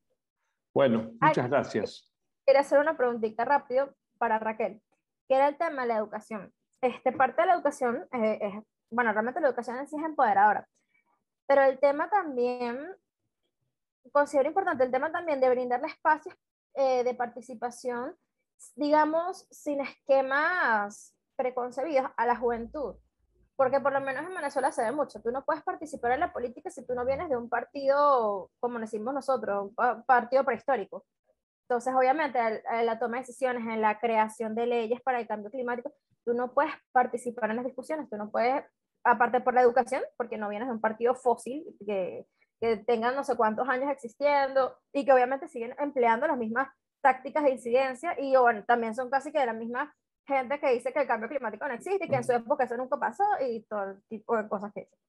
Bueno, muchas Ay, gracias. Quería hacer una preguntita rápido para Raquel, que era el tema de la educación. Este, parte de la educación, eh, es, bueno, realmente la educación en sí es empoderadora, pero el tema también, considero importante el tema también de brindarle espacios eh, de participación, digamos, sin esquemas preconcebidos a la juventud, porque por lo menos en Venezuela se ve mucho, tú no puedes participar en la política si tú no vienes de un partido, como decimos nosotros, un partido prehistórico. Entonces, obviamente, en la toma de decisiones, en la creación de leyes para el cambio climático, tú no puedes participar en las discusiones, tú no puedes, aparte por la educación, porque no vienes de un partido fósil que, que tengan no sé cuántos años existiendo y que obviamente siguen empleando las mismas tácticas de incidencia y bueno, también son casi que de la misma gente que dice que el cambio climático no existe y que en su época eso nunca pasó y todo el tipo de cosas que dicen.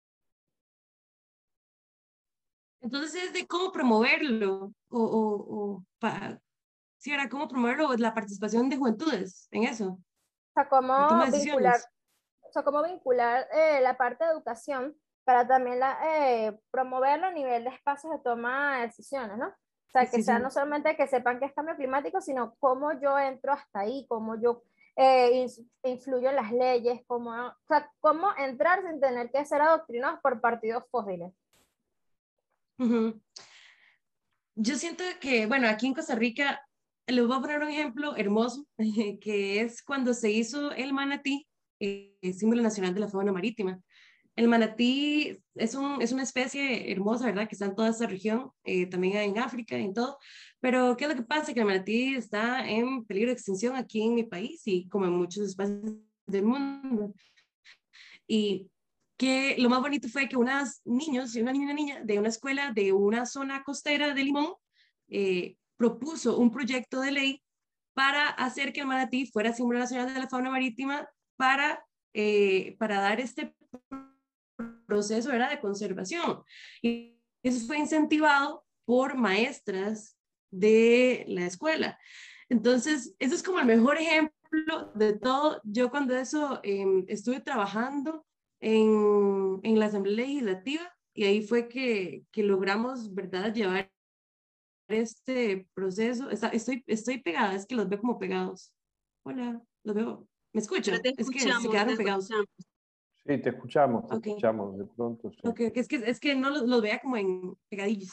Entonces es de cómo promoverlo o, o, o para, sí, era cómo promoverlo, la participación de juventudes en eso. O sea, cómo vincular, o sea, cómo vincular eh, la parte de educación para también la, eh, promoverlo a nivel de espacios de toma de decisiones, ¿no? O sea, que sí, sea sí. No solamente que sepan que es cambio climático, sino cómo yo entro hasta ahí, cómo yo eh, influyo en las leyes, cómo, o sea, cómo entrar sin tener que ser adoctrinados por partidos fósiles. Uh-huh. Yo siento que, bueno, aquí en Costa Rica, les voy a poner un ejemplo hermoso, que es cuando se hizo el manatí, eh, símbolo nacional de la fauna marítima. El manatí es, un, es una especie hermosa, ¿verdad? Que está en toda esta región, eh, también en África y en todo. Pero, ¿qué es lo que pasa? Que el manatí está en peligro de extinción aquí en mi país y como en muchos espacios del mundo. Y que lo más bonito fue que unos niños, una niña y una niña de una escuela de una zona costera de Limón eh, propuso un proyecto de ley para hacer que el manatí fuera símbolo nacional de la fauna marítima para, eh, para dar este proceso, ¿verdad?, de conservación. Y eso fue incentivado por maestras de la escuela. Entonces, eso es como el mejor ejemplo de todo. Yo cuando eso eh, estuve trabajando en, en la Asamblea Legislativa y ahí fue que, que logramos, ¿verdad?, llevar este proceso. Está, estoy, estoy pegada, es que los veo como pegados. Hola, los veo. ¿Me escuchan? Pero te Es que se escuchamos, te quedaron pegados. escuchamos. Sí, te escuchamos, te Okay. escuchamos de pronto. Sí. Okay, okay. Es, que, es que no los, los veía como en pegadillos.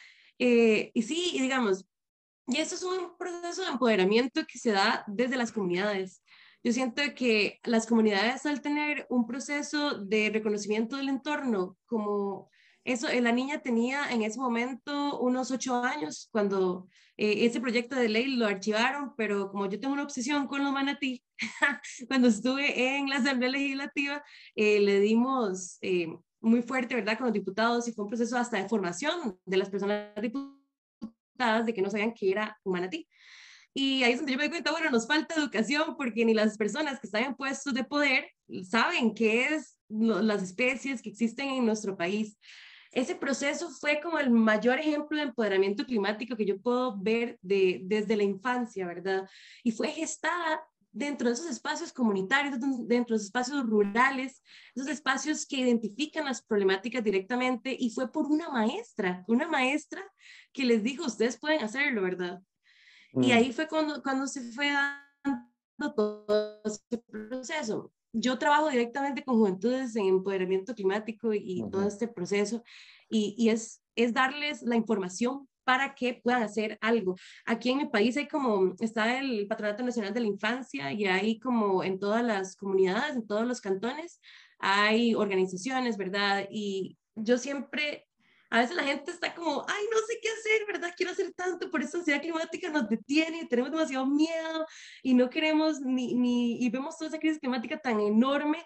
Eh, y sí, y digamos, y eso es un proceso de empoderamiento que se da desde las comunidades. Yo siento que las comunidades, al tener un proceso de reconocimiento del entorno, como eso, eh, la niña tenía en ese momento unos ocho años cuando eh, ese proyecto de ley lo archivaron, pero como yo tengo una obsesión con los manatí, cuando estuve en la Asamblea Legislativa, eh, le dimos eh, muy fuerte, ¿verdad?, con los diputados, y fue un proceso hasta de formación de las personas diputadas de que no sabían que era un manatí. Y ahí es donde yo me doy cuenta, bueno, nos falta educación porque ni las personas que están en puestos de poder saben qué es lo, las especies que existen en nuestro país. Ese proceso fue como el mayor ejemplo de empoderamiento climático que yo puedo ver de, desde la infancia, ¿verdad? Y fue gestada dentro de esos espacios comunitarios, dentro de esos espacios rurales, esos espacios que identifican las problemáticas directamente, y fue por una maestra, una maestra que les dijo, ustedes pueden hacerlo, ¿verdad? Mm. Y ahí fue cuando, cuando se fue dando todo ese proceso. Yo trabajo directamente con juventudes en empoderamiento climático y uh-huh. todo este proceso, y, y es, es darles la información para que puedan hacer algo. Aquí en mi país hay como, está el Patronato Nacional de la Infancia, y hay como en todas las comunidades, en todos los cantones, hay organizaciones, ¿verdad? Y yo siempre, a veces la gente está como, ay, no sé qué hacer, ¿verdad? Quiero hacer tanto, por eso la ansiedad climática nos detiene, tenemos demasiado miedo y no queremos ni, ni, y vemos toda esa crisis climática tan enorme,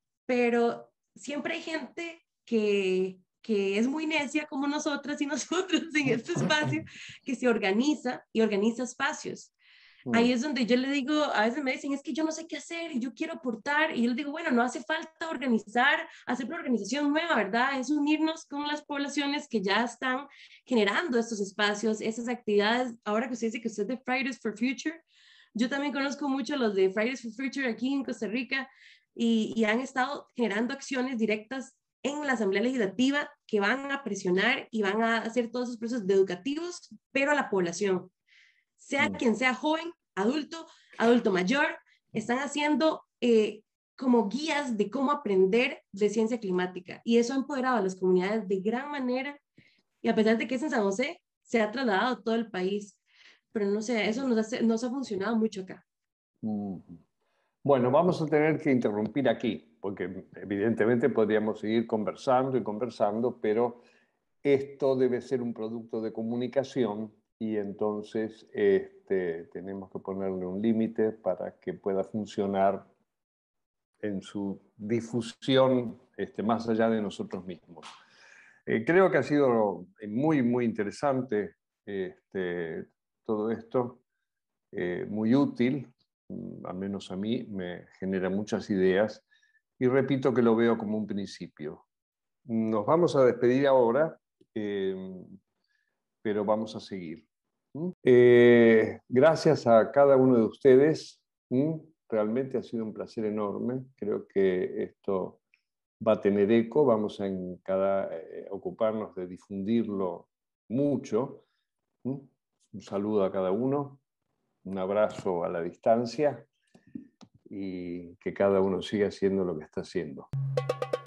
pero siempre hay gente que que es muy necia como nosotras y nosotros en este espacio, que se organiza y organiza espacios. Mm. Ahí es donde yo le digo, a veces me dicen, es que yo no sé qué hacer y yo quiero aportar, y yo les digo, bueno, no hace falta organizar, hacer una organización nueva, ¿verdad? Es unirnos con las poblaciones que ya están generando estos espacios, esas actividades. Ahora que usted dice que usted es de Fridays for Future, yo también conozco mucho a los de Fridays for Future aquí en Costa Rica, y, y han estado generando acciones directas en la Asamblea Legislativa que van a presionar y van a hacer todos esos procesos educativos, pero a la población, sea mm. quien sea, joven, adulto, adulto mayor, están haciendo eh, como guías de cómo aprender de ciencia climática, y eso ha empoderado a las comunidades de gran manera, y a pesar de que es en San José, se ha trasladado a todo el país, pero no sé, eso nos, hace, nos ha funcionado mucho acá. Mm. Bueno, vamos a tener que interrumpir aquí, porque evidentemente podríamos seguir conversando y conversando, pero esto debe ser un producto de comunicación, y entonces este, tenemos que ponerle un límite para que pueda funcionar en su difusión este, más allá de nosotros mismos. Eh, creo que ha sido muy, muy interesante este, todo esto, eh, muy útil. Al menos a mí me genera muchas ideas, y repito que lo veo como un principio. Nos vamos a despedir ahora, eh, pero vamos a seguir. Eh, gracias a cada uno de ustedes. Realmente ha sido un placer enorme. Creo que esto va a tener eco. Vamos a en cada, eh, ocuparnos de difundirlo mucho. Un saludo a cada uno. Un abrazo a la distancia, y que cada uno siga haciendo lo que está haciendo.